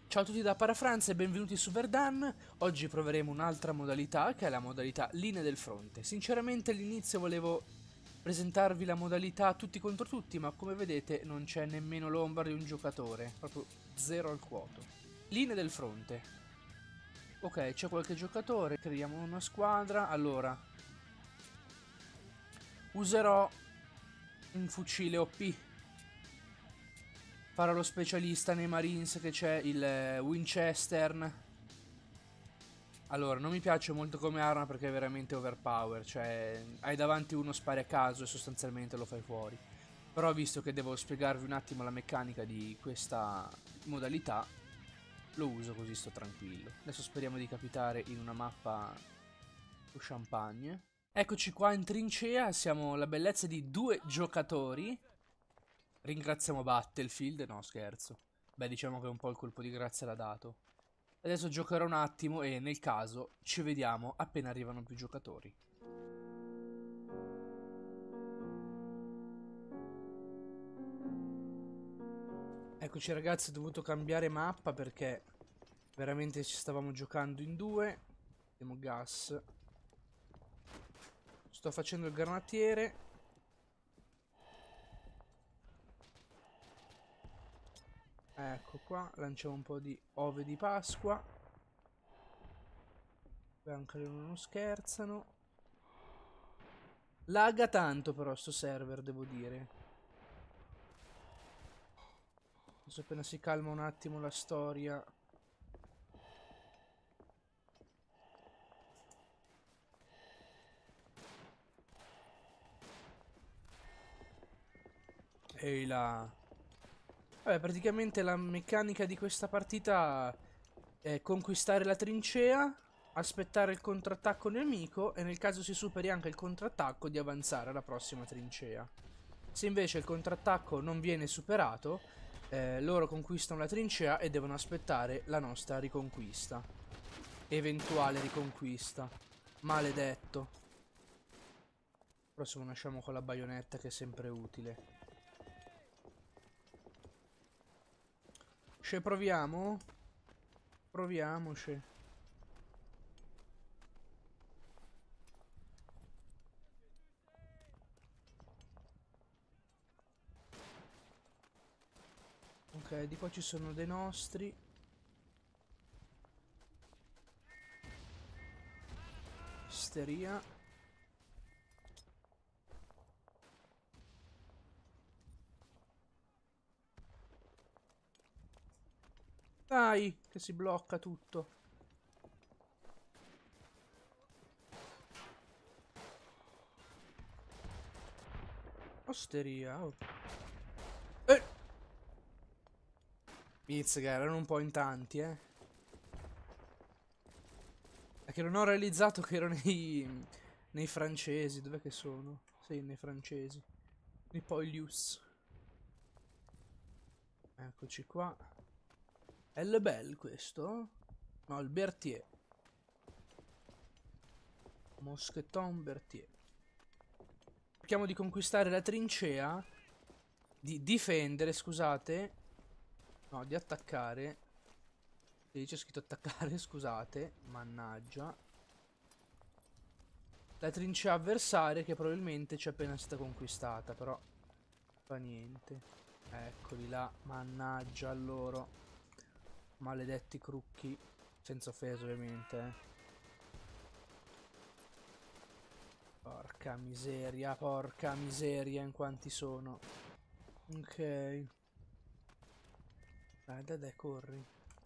Ciao a tutti da Parafranza e benvenuti su Verdan. Oggi proveremo un'altra modalità, che è la modalità linee del fronte. Sinceramente all'inizio volevo presentarvi la modalità tutti contro tutti, ma come vedete non c'è nemmeno l'ombra di un giocatore, proprio zero al quoto. Linee del fronte. Ok, c'è qualche giocatore, creiamo una squadra. Allora, userò un fucile OP. Farò lo specialista nei Marines, che c'è il Winchester. Allora, non mi piace molto come arma perché è veramente overpower, cioè hai davanti uno spari a caso e sostanzialmente lo fai fuori. Però visto che devo spiegarvi un attimo la meccanica di questa modalità, lo uso così sto tranquillo. Adesso speriamo di capitare in una mappa con champagne. Eccoci qua in trincea, siamo la bellezza di due giocatori. Ringraziamo Battlefield, no scherzo. Beh, diciamo che un po' il colpo di grazia l'ha dato. Adesso giocherò un attimo e nel caso ci vediamo appena arrivano più giocatori. Eccoci ragazzi, ho dovuto cambiare mappa perché veramente ci stavamo giocando in due. Abbiamo gas. Sto facendo il granatiere. Ecco qua, lanciamo un po' di ove di Pasqua. Beh, anche loro non scherzano. Lagga tanto però sto server, devo dire. Adesso appena si calma un attimo la storia. Ehi là. Vabbè, praticamente la meccanica di questa partita è conquistare la trincea, aspettare il contrattacco nemico e nel caso si superi anche il contrattacco di avanzare alla prossima trincea. Se invece il contrattacco non viene superato, loro conquistano la trincea e devono aspettare la nostra riconquista. Eventuale riconquista. Maledetto. Prossimo nasciamo con la baionetta che è sempre utile. Ci proviamo? Proviamoci. Ok, di qua ci sono dei nostri. Isteria. Dai, che si blocca tutto. Osteria, oh. Eh! Mizzica, erano un po' in tanti, eh. È che non ho realizzato che ero nei francesi. Dov'è che sono? Sì, nei francesi. Nei Poilius. Eccoci qua. È il Lebel questo? No, il Berthier. Moscheton Berthier. Cerchiamo di conquistare la trincea. Di difendere, scusate. No, di attaccare. Sì, c'è scritto attaccare, scusate. Mannaggia. La trincea avversaria che probabilmente ci è appena stata conquistata, però fa niente. Eccoli là, mannaggia a loro. Maledetti crucchi. Senza offesa ovviamente, porca miseria in quanti sono. Ok. Dai, corri.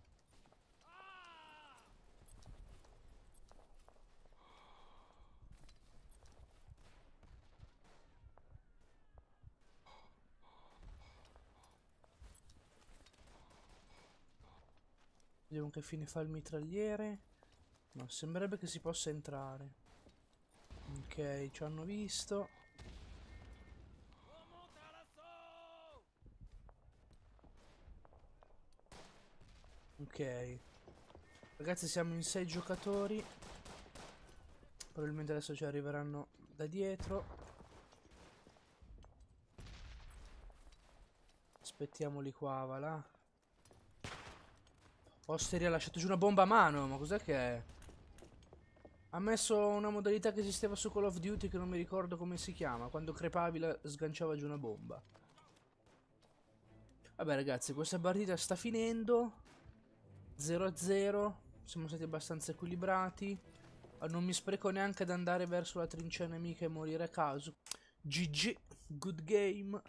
Vediamo che fine fa il mitragliere. No, sembrerebbe che si possa entrare. Ok, ci hanno visto. Ok. Ragazzi, siamo in 6 giocatori. Probabilmente adesso ci arriveranno da dietro. Aspettiamoli qua, va là. Osteria ha lasciato giù una bomba a mano, ma cos'è che è? Ha messo una modalità che esisteva su Call of Duty che non mi ricordo come si chiama. Quando crepavi sganciava giù una bomba. Vabbè ragazzi, questa partita sta finendo. 0-0. Siamo stati abbastanza equilibrati. Non mi spreco neanche ad andare verso la trincea nemica e morire a caso. GG, good game.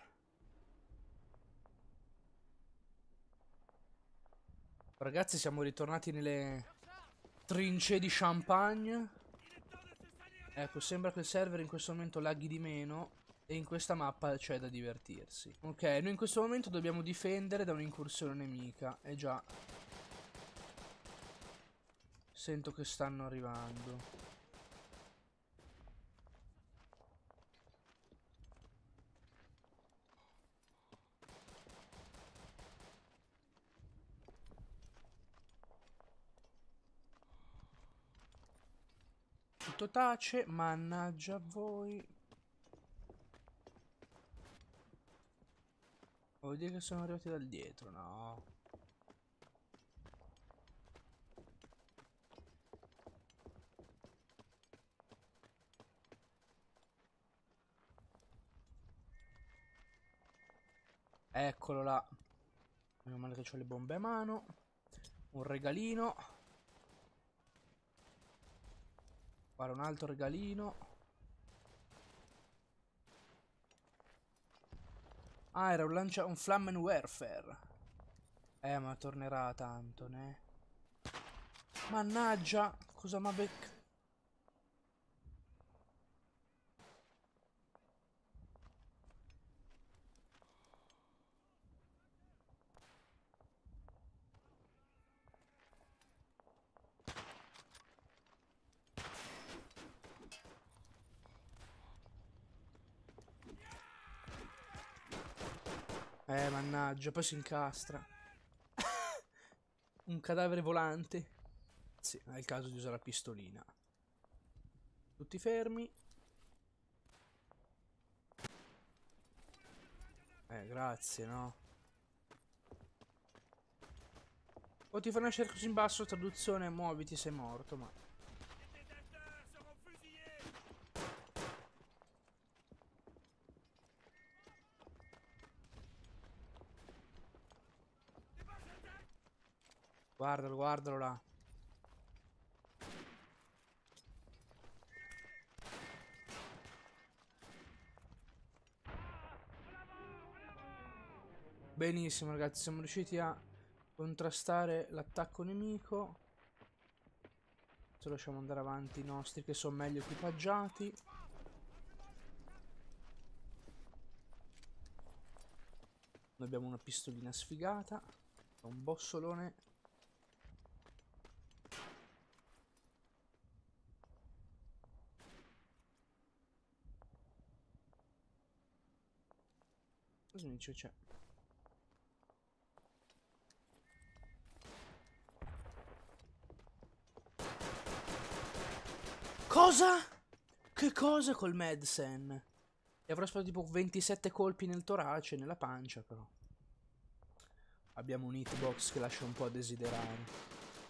Ragazzi, siamo ritornati nelle trincee di Champagne. Ecco, sembra che il server in questo momento laghi di meno e in questa mappa c'è da divertirsi. Ok, noi in questo momento dobbiamo difendere da un'incursione nemica. Già. Sento che stanno arrivando. Tutto tace, mannaggia a voi. Vuol dire che sono arrivati dal dietro, no? Eccolo là. Meno male che ho le bombe a mano. Un regalino. Fare un altro regalino. Ah, era un Flammenwerfer. Ma tornerà tanto, ne? Mannaggia, cosa m'ha beccato? Mannaggia, poi si incastra. Un cadavere volante. Sì, è il caso di usare la pistolina. Tutti fermi. Grazie, no? O ti fa nascere così in basso, traduzione, muoviti, sei morto, ma... Guardalo, guardalo là. Benissimo ragazzi, siamo riusciti a contrastare l'attacco nemico. Adesso lasciamo andare avanti i nostri che sono meglio equipaggiati. Noi abbiamo una pistolina sfigata. Un bossolone. Cosa mi dice c'è? Cosa? Che cosa col Madsen? E avrò sparato tipo 27 colpi nel torace, nella pancia però. Abbiamo un hitbox che lascia un po' a desiderare.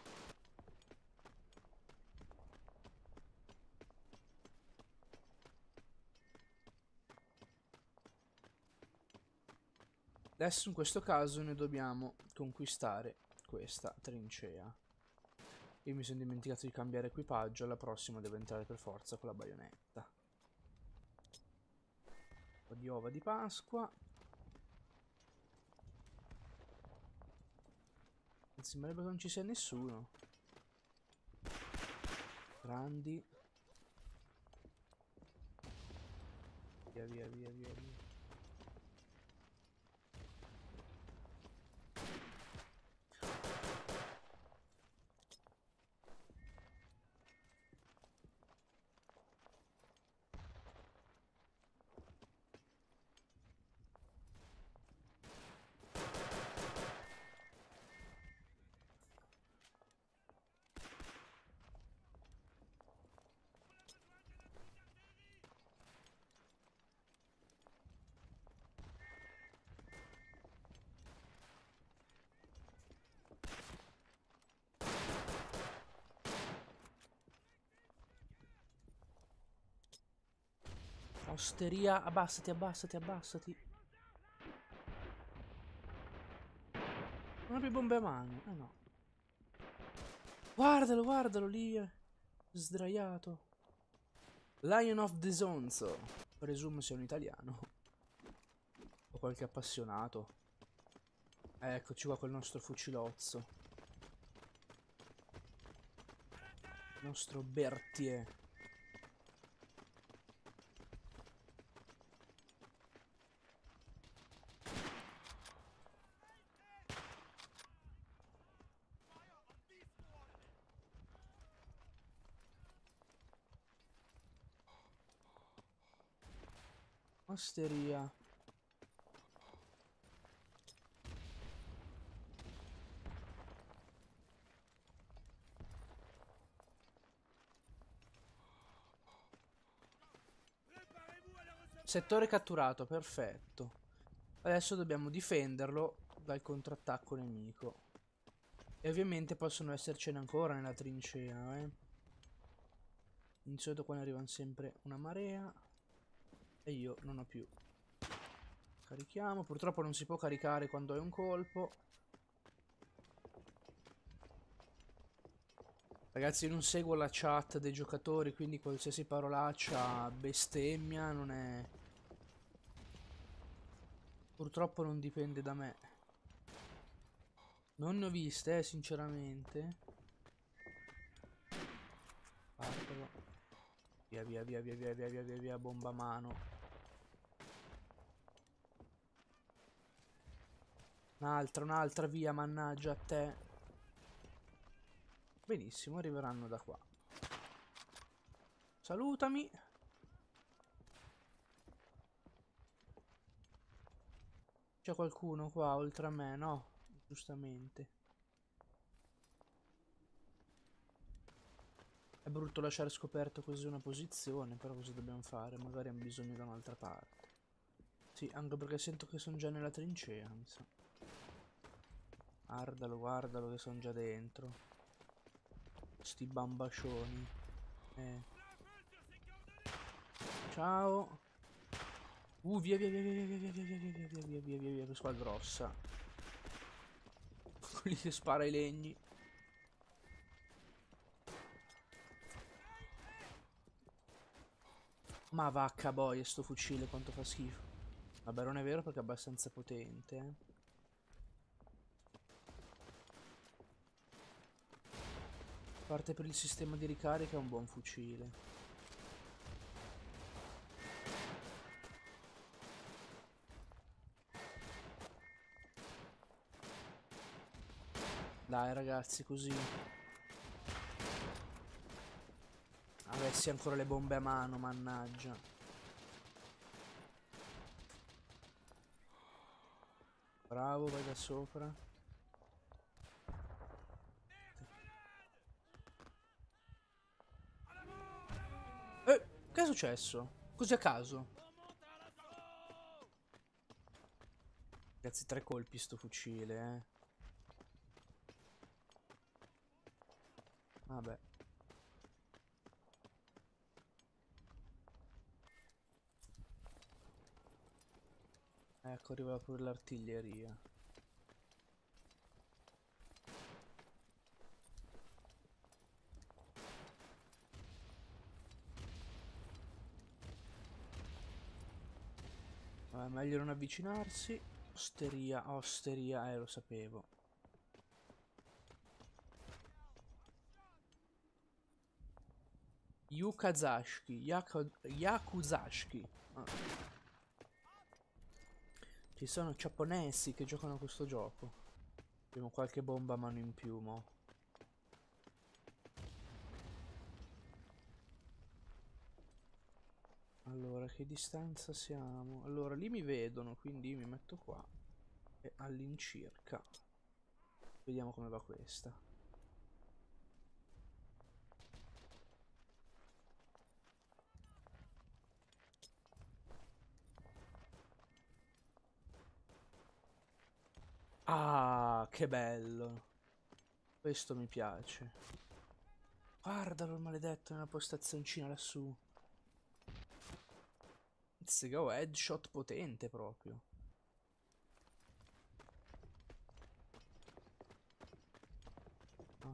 Adesso in questo caso noi dobbiamo conquistare questa trincea. Io mi sono dimenticato di cambiare equipaggio, alla prossima devo entrare per forza con la baionetta. Un po' di uova di Pasqua. Anzi, sembrerebbe che non ci sia nessuno. Grandi. Via, via, via, via, via. Osteria, abbassati, abbassati, abbassati. Non ho più bombe a mano. Eh no. Guardalo, guardalo lì. Sdraiato. Lion of the Zonzo. Presumo sia un italiano. O qualche appassionato. Eccoci qua col nostro fucilozzo. Il nostro Berthier. Osteria. Settore catturato, perfetto. Adesso dobbiamo difenderlo dal contrattacco nemico. E ovviamente possono essercene ancora nella trincea, Di solito qua ne arrivano sempre una marea. E io non ho più. Carichiamo. Purtroppo non si può caricare quando hai un colpo. Ragazzi, io non seguo la chat dei giocatori, quindi qualsiasi parolaccia bestemmia non è... Purtroppo non dipende da me. Non ne ho viste, sinceramente. Fatelo. Via, via, via, via, via, via, via, via, via, bomba a mano. Un'altra via, mannaggia a te. Benissimo, arriveranno da qua. Salutami. C'è qualcuno qua oltre a me? No, giustamente. È brutto lasciare scoperto così una posizione, però cosa dobbiamo fare? Magari hanno bisogno da un'altra parte. Sì, anche perché sento che sono già nella trincea, mi sa. Guardalo, guardalo che sono già dentro. Sti bambascioni. Ciao. Via, via, via, via, via, via, via, via, via, via, via, via, via, via, squadra grossa. Quelli che spara i legni. Ma vacca boia, sto fucile quanto fa schifo. Vabbè, non è vero perché è abbastanza potente, A parte per il sistema di ricarica è un buon fucile. Dai ragazzi, così. Avessi ancora le bombe a mano, mannaggia. Bravo, vai da sopra. Che è successo? Così a caso. Ragazzi, 3 colpi sto fucile, Vabbè. Ecco, arriva pure l'artiglieria. Vabbè, meglio non avvicinarsi. Osteria, osteria, lo sapevo. Yakuzashki. Ah. Ci sono giapponesi che giocano a questo gioco. Abbiamo qualche bomba a mano in più, mo. Allora, che distanza siamo? Allora, lì mi vedono, quindi mi metto qua. E all'incirca. Vediamo come va questa. Ah, che bello. Questo mi piace. Guardalo il maledetto nella postazioncina lassù. pizzica, oh, headshot potente proprio. Ah.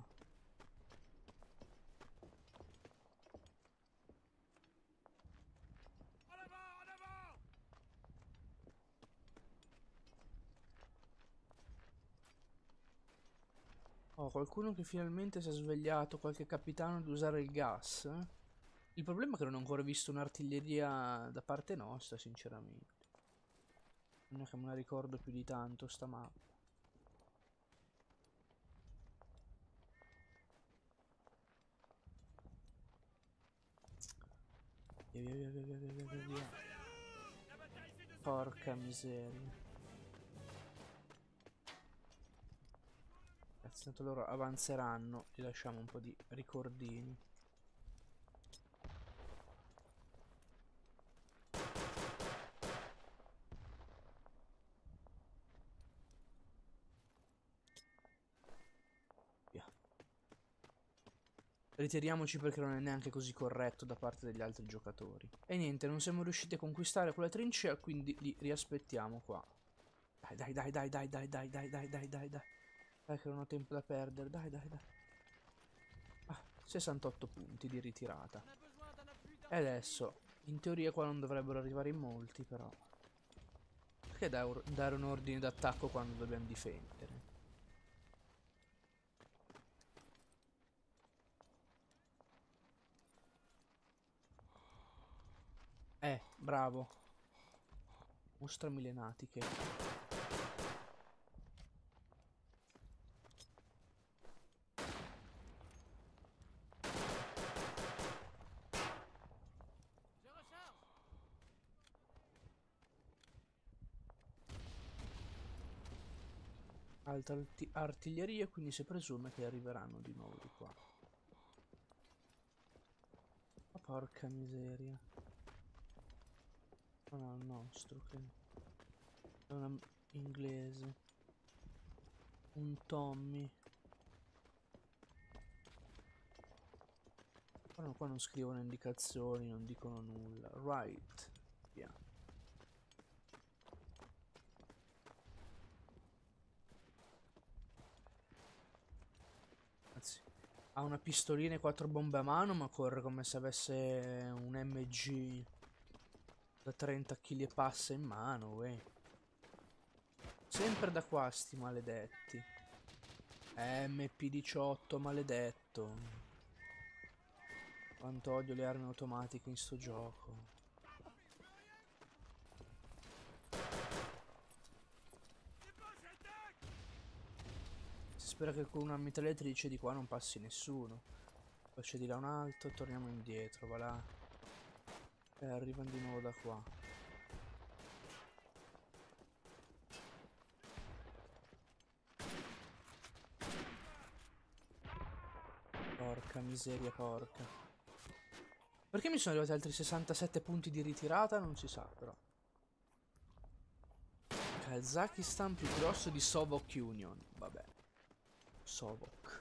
Oh, qualcuno che finalmente si è svegliato, qualche capitano di usare il gas. Il problema è che non ho ancora visto un'artiglieria da parte nostra, sinceramente. Non è che me la ricordo più di tanto sta mappa. Via, via, via, via, via, via, via, via. Porca miseria. Cazzo, tanto loro avanzeranno. Gli lasciamo un po' di ricordini. Ritiriamoci perché non è neanche così corretto da parte degli altri giocatori. E niente, non siamo riusciti a conquistare quella trincea, quindi li riaspettiamo qua. Dai, dai, dai, dai, dai, dai, dai, dai, dai, dai, dai. Dai che non ho tempo da perdere, dai, dai, dai. Ah, 68 punti di ritirata. E adesso, in teoria qua non dovrebbero arrivare in molti, però. Perché dare un ordine d'attacco quando dobbiamo difendere? Bravo. Mostrami le natiche. Alta artiglieria, quindi si presume che arriveranno di nuovo di qua. Ma porca miseria. Non è il nostro, che è una inglese. Un Tommy. Però qua non scrivono indicazioni, non dicono nulla. Right. Via. Anzi, ha una pistolina e 4 bombe a mano, ma corre come se avesse un MG da 30 kg e passa in mano, uè. Sempre da qua, sti maledetti. MP18, maledetto. Quanto odio le armi automatiche in sto gioco. Si spera che con una mitragliatrice di qua non passi nessuno. Poi c'è di là un altro, torniamo indietro, va là. E arrivano di nuovo da qua. Porca miseria, porca. Perché mi sono arrivati altri 67 punti di ritirata? Non si sa, però. Kazakistan più grosso di Sovok Union. Vabbè. Sovok.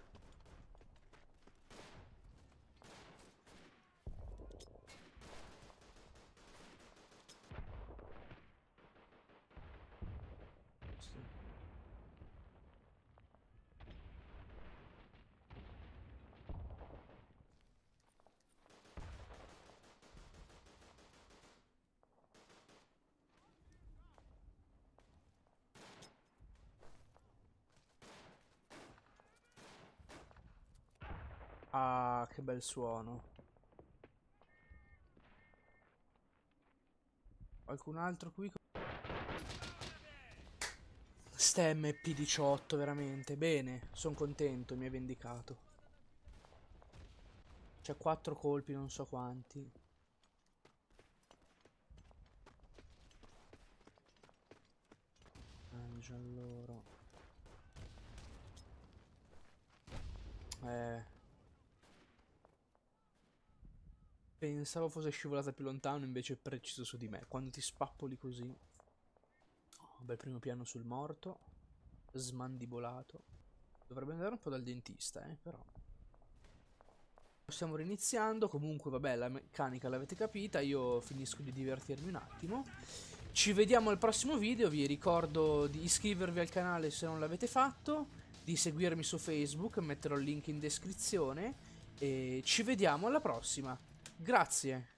Sì. Ah, che bel suono. Qualcun altro qui? Ste MP18, veramente. Bene, sono contento, mi hai vendicato. C'è 4 colpi, non so quanti. Mangia loro. Pensavo fosse scivolata più lontano, invece è preciso su di me. Quando ti spappoli così. Oh, bel primo piano sul morto. Smandibolato. Dovrebbe andare un po' dal dentista, però. stiamo riniziando. Comunque vabbè, la meccanica l'avete capita, io finisco di divertirmi un attimo. Ci vediamo al prossimo video, vi ricordo di iscrivervi al canale se non l'avete fatto, di seguirmi su Facebook, metterò il link in descrizione e ci vediamo alla prossima. Grazie.